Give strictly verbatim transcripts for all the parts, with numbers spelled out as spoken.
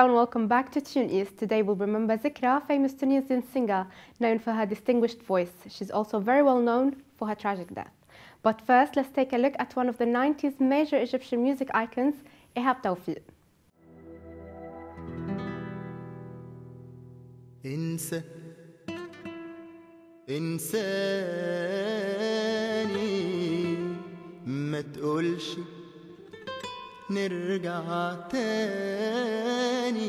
and welcome back to Tune East. Today we'll remember Zekra, famous Tunisian singer known for her distinguished voice. She's also very well known for her tragic death. But first, let's take a look at one of the nineties major Egyptian music icons, EHab Tawfik. انسى انساني ما تقولش نرجع تاني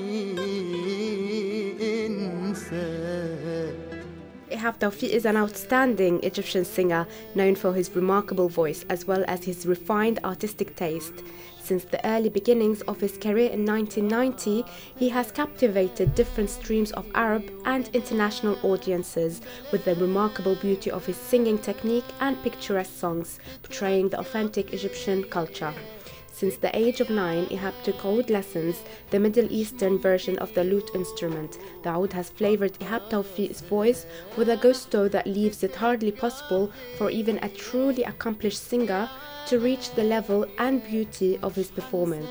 انسى. EHab Tawfik is an outstanding Egyptian singer known for his remarkable voice as well as his refined artistic taste. Since the early beginnings of his career in nineteen ninety, he has captivated different streams of Arab and international audiences with the remarkable beauty of his singing technique and picturesque songs portraying the authentic Egyptian culture. Since the age of nine, EHab took oud lessons, the Middle Eastern version of the lute instrument. The oud has flavored EHab Tawfik's voice with a gusto that leaves it hardly possible for even a truly accomplished singer to reach the level and beauty of his performance.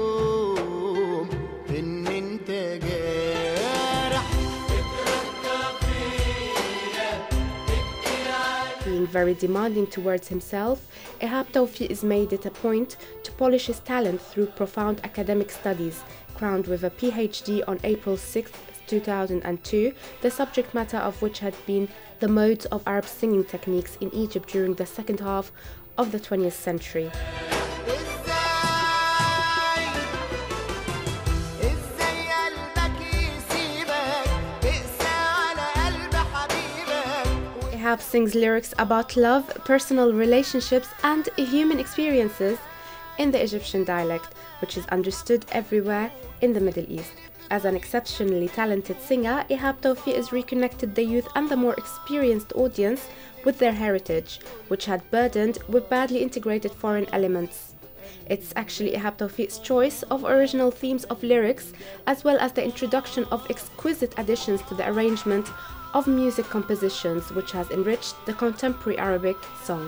Being very demanding towards himself, EHab Tawfik has made it a point to polish his talent through profound academic studies. Crowned with a P H D on April sixth, two thousand two, the subject matter of which had been the modes of Arab singing techniques in Egypt during the second half of the twentieth century. EHab sings lyrics about love, personal relationships and human experiences in the Egyptian dialect, which is understood everywhere in the Middle East. As an exceptionally talented singer, EHab Tawfik has reconnected the youth and the more experienced audience with their heritage, which had burdened with badly integrated foreign elements. It's actually EHab Tawfik's choice of original themes of lyrics, as well as the introduction of exquisite additions to the arrangement of music compositions, which has enriched the contemporary Arabic song.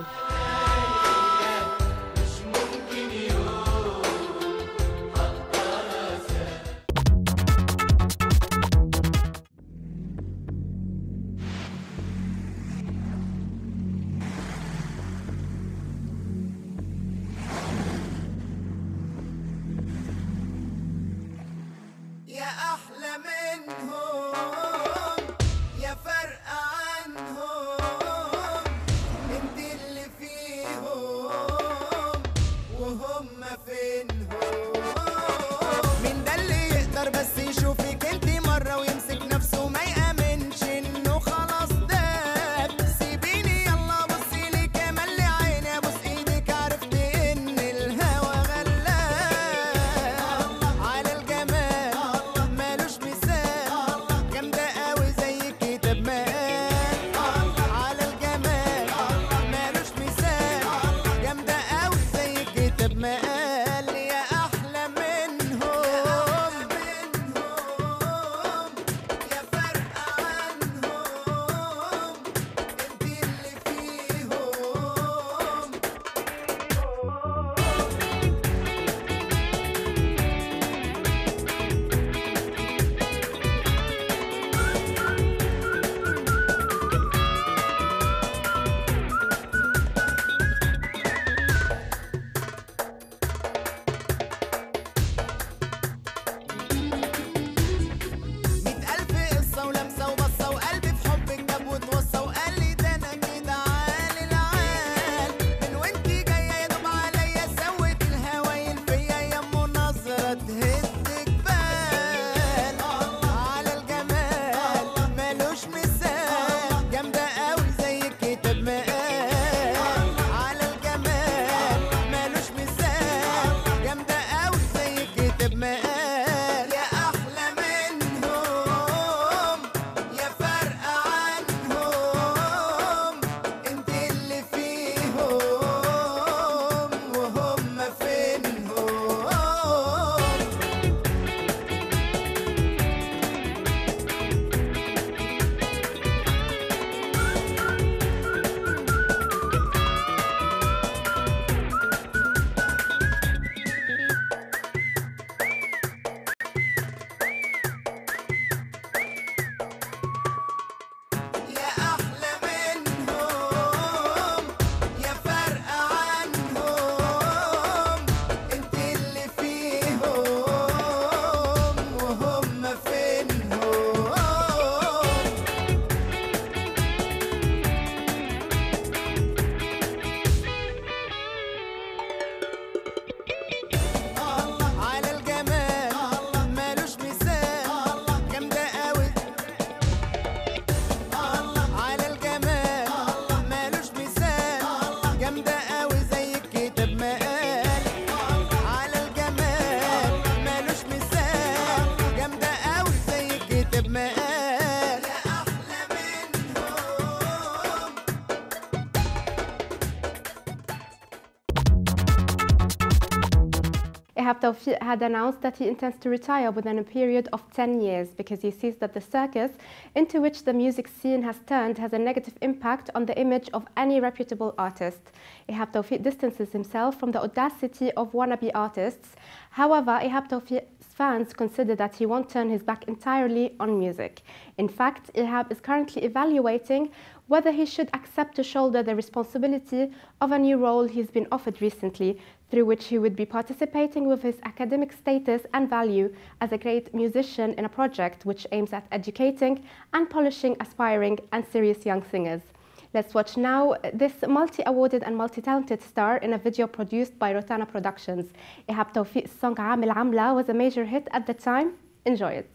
EHab Tawfik had announced that he intends to retire within a period of ten years because he sees that the circus into which the music scene has turned has a negative impact on the image of any reputable artist. EHab Tawfik distances himself from the audacity of wannabe artists. However, EHab Tawfik's fans consider that he won't turn his back entirely on music. In fact, EHab is currently evaluating whether he should accept to shoulder the responsibility of a new role he's been offered recently, through which he would be participating with his academic status and value as a great musician in a project which aims at educating and polishing aspiring and serious young singers. Let's watch now this multi-awarded and multi-talented star in a video produced by Rotana Productions. EHab Tawfik's song عامل عاملة was a major hit at the time. Enjoy it.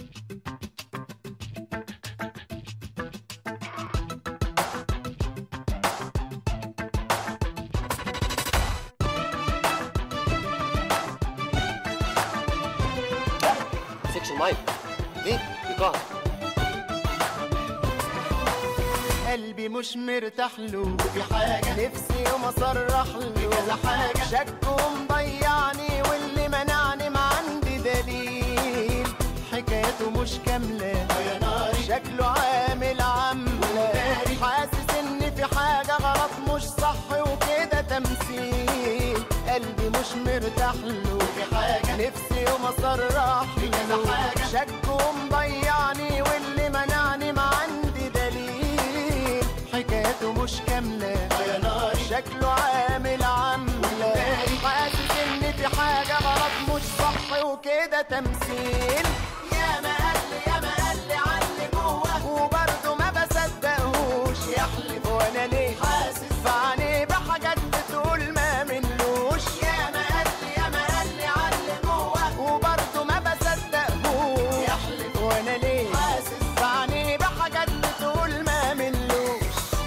سكشن مايك ليه؟ يقع قلبي مش مرتاح له في حاجة نفسي يوم اصرح له كذا حاجة شك ومضيعني واللي منعني ما عندي دليل حكايته مش كاملة يا ناري شكله عامل عاملة حاسس ان في حاجة غلط مش صح وكده تمثيل قلبي مش مرتاح له في حاجة نفسي يوم اصرح له كذا حاجة شك ومضيعني واللي منعني ما عندي دليل حكايته مش كاملة يا ناري شكله عامل عاملة حاسس ان في حاجة غلط مش صح وكده تمثيل يا ما قالي يا ما قالي عني جوه وبرضه ما بصدقهوش يحلف وانا ليه حاسس فعني بحاجات بتقول ما منلوش يا ما قالي يا ما قالي عني جوه وبرضه ما بصدقهوش يحلف وانا ليه حاسس فعني بحاجات بتقول ما منلوش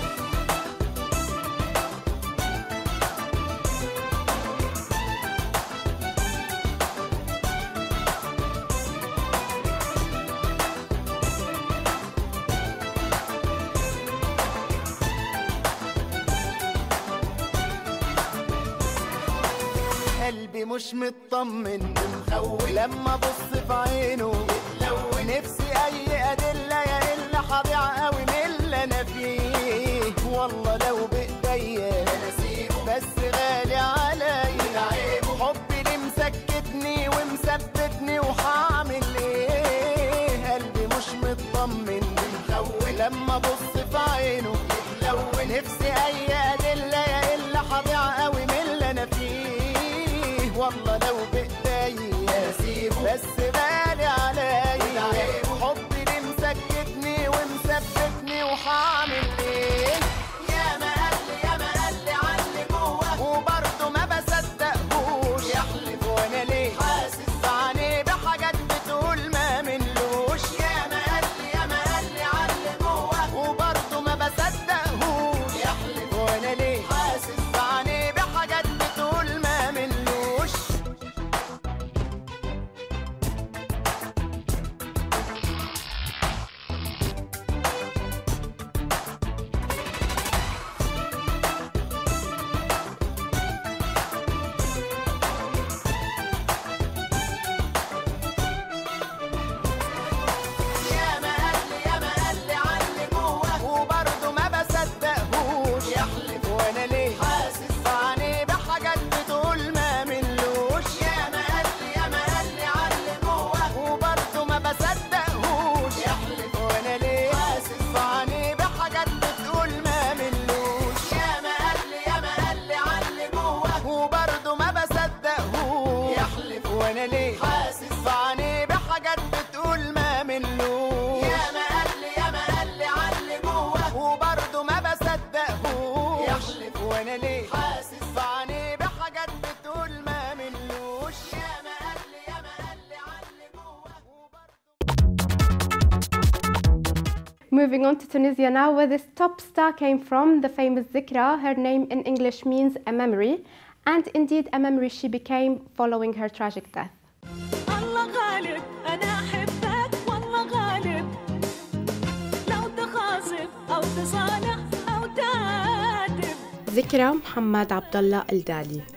قلبي مش مطمن مخوف لما ابص في عينه يتلون نفسي اي ادله يا الا هضيع قوي من اللي انا فيه والله لو بايديا نسيبه بس غالي عليا حبي اللي مسكتني ومثبتني وهعمل ايه قلبي مش مطمن مخوف لما ابص في عينه يتلون نفسي اي ادله يا الا هضيع قوي من اللي انا فيه والله لو بايديا نسيبه بس غالي عليا حبي اللي مسكتني ومثبتني وهعمل ايه يا ما قالي يا ما قالي عني جوه وبرضه ما بصدقهوش يحلف وانا ليه حاسس فعني بحاجات بتقول ما منلوش يا ما قالي يا ما قالي عني جوه وبرضه ما بصدقهوش يحلف وانا ليه حاسس فعني بحاجات بتقول ما منلوش يا ما قالي يا ما قالي عني جوه وبرضه ما بصدقهوش يحلف وانا ليه حاسس فعني بحاجات بتقول ما منلوش يا ما قالي يا ما قالي عني جوه وبرضه ما بصدقهوش يحلف وانا ليه حاسس فعني بحاجات بتقول ما منلوش يا ما قالي يا ما قالي عني جوه وبرضه ما بصدقهوش يحلف وانا ليه حاسس فعني بحاجات بتقول ما منلوش يا ما قالي يا ما قالي عني جوه وبرضه ما بصدقهوش يحلف وانا ليه حاسس فعني بحاجات بتقول ما منلوش يا ما قالي يا ما قالي عني جوه وبرضه. Moving on to Tunisia now, where this top star came from, the famous Zekra. Her name in English means a memory, and indeed a memory she became following her tragic death. الله غالب أنا أحبك والله غالب لو تخاصم أو تصالح أو تعاتب. Zekra Mohammed Abdullah Al-Dali.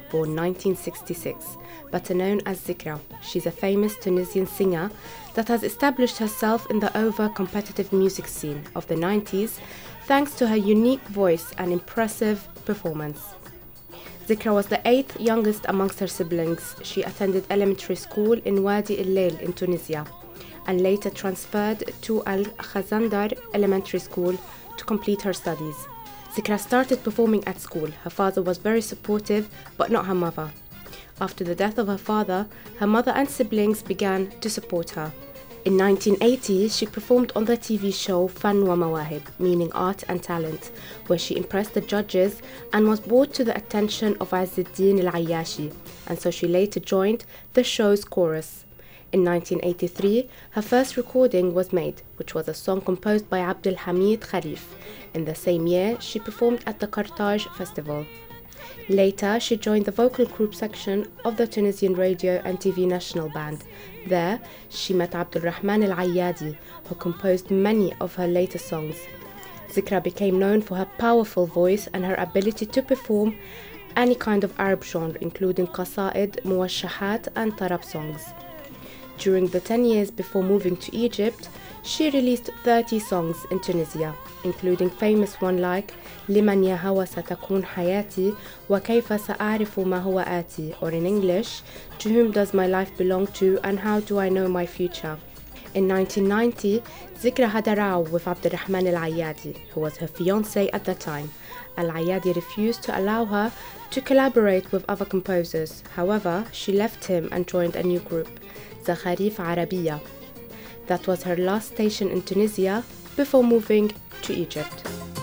born nineteen sixty-six, better known as Zekra. She's a famous Tunisian singer that has established herself in the over-competitive music scene of the nineties thanks to her unique voice and impressive performance. Zekra was the eighth youngest amongst her siblings. She attended elementary school in Wadi El-Leil in Tunisia and later transferred to Al-Khazandar Elementary School to complete her studies. Zekra started performing at school. Her father was very supportive, but not her mother. After the death of her father, her mother and siblings began to support her. In nineteen eighty, she performed on the T V show Fan wa Mawahib, meaning art and talent, where she impressed the judges and was brought to the attention of Azzeddin Al-Ayyashi, and so she later joined the show's chorus. In nineteen eighty-three, her first recording was made, which was a song composed by Abdelhamid Khalif. In the same year, she performed at the Carthage Festival. Later, she joined the vocal group section of the Tunisian Radio and T V National Band. There, she met Abdulrahman Al-Ayyadi, who composed many of her later songs. Zekra became known for her powerful voice and her ability to perform any kind of Arab genre, including qasaid, muwashahat, and tarab songs. During the ten years before moving to Egypt, she released thirty songs in Tunisia, including famous ones like لمن يا هوى ستكون حياتي وكيف سأعرف ما هو آتي, or in English, To whom does my life belong to and how do I know my future? In nineteen ninety, Zekra had a row with Abdelrahman Al-Ayyadi, who was her fiancé at the time. Al-Ayyadi refused to allow her to collaborate with other composers. However, she left him and joined a new group, Zekharif Arabiya. That was her last station in Tunisia before moving to Egypt.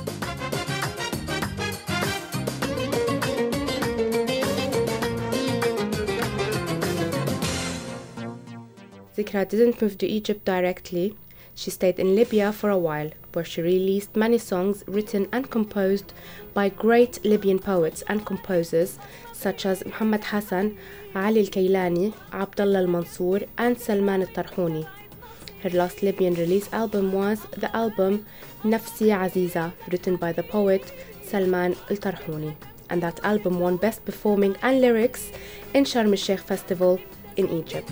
Zekra didn't move to Egypt directly. She stayed in Libya for a while, where she released many songs written and composed by great Libyan poets and composers such as Muhammad Hassan, Ali Al-Kailani, Abdullah Al-Mansour, and Salman Al-Tarhouni. Her last Libyan release album was the album Nafsi Aziza, written by the poet Salman Al-Tarhouni, and that album won Best Performing and Lyrics in Sharm el-Sheikh Festival in Egypt.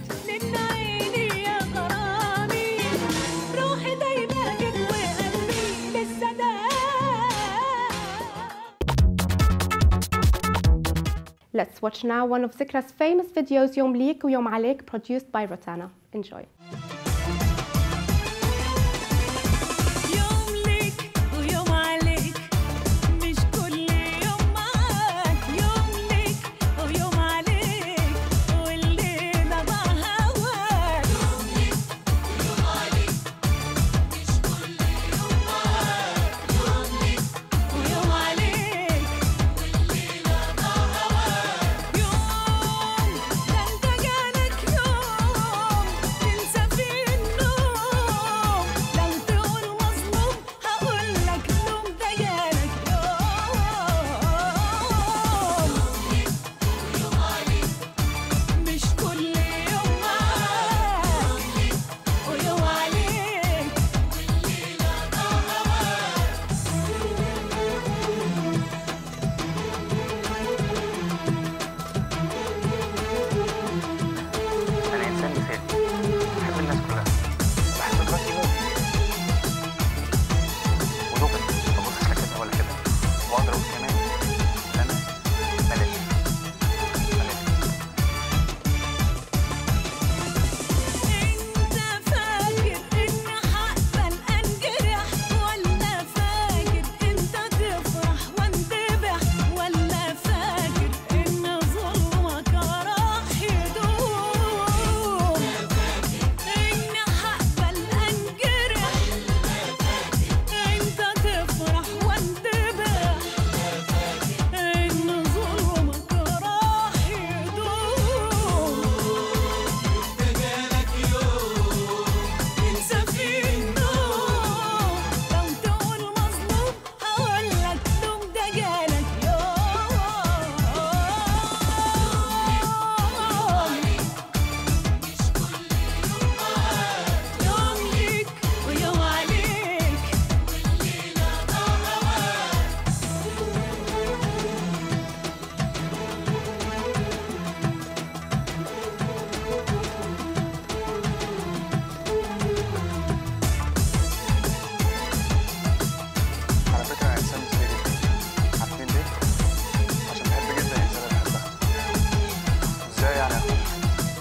Let's watch now one of Zekra's famous videos, Yom Lik Yom Alik, produced by Rotana. Enjoy. يوم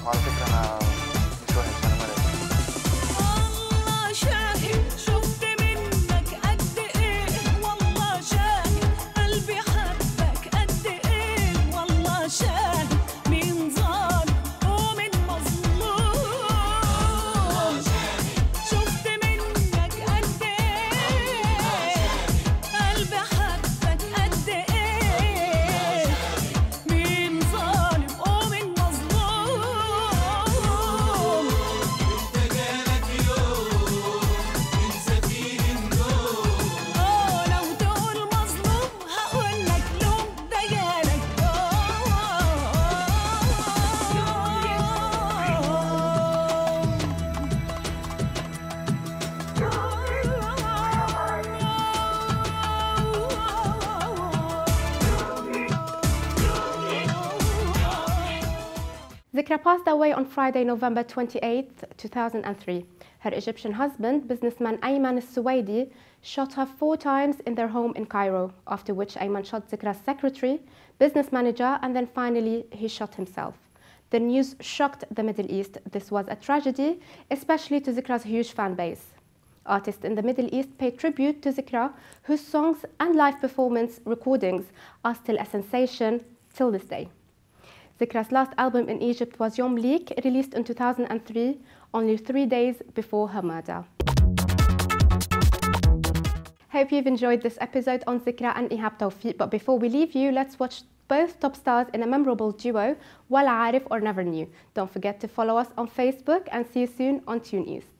وعلى فكرة أنا مش وحش، أنا مرض. الله شاهد شفت منك قد ايه، والله شاهد قلبي حبك قد ايه، والله شاهد مين ظالم ومين مظلوم، شفت منك قد ايه، قلبي حبك قد ايه، مين ظالم ومين مظلوم. انت جالك يوم تنسى فيه النوم، اه لو تقول مظلوم هقول لك لوم، ده جالك Zekra passed away on Friday, November twenty-eighth, two thousand three. Her Egyptian husband, businessman Ayman al-Suwaidi, shot her four times in their home in Cairo, after which Ayman shot Zekra's secretary, business manager, and then finally he shot himself. The news shocked the Middle East. This was a tragedy, especially to Zekra's huge fan base. Artists in the Middle East pay tribute to Zekra, whose songs and live performance recordings are still a sensation till this day. Zekra's last album in Egypt was Yom Leak, released in two thousand three, only three days before her murder. Hope you've enjoyed this episode on Zekra and EHab Tawfik, but before we leave you, let's watch both top stars in a memorable duo, Wala Arif or Never Knew. Don't forget to follow us on Facebook and see you soon on Tune East.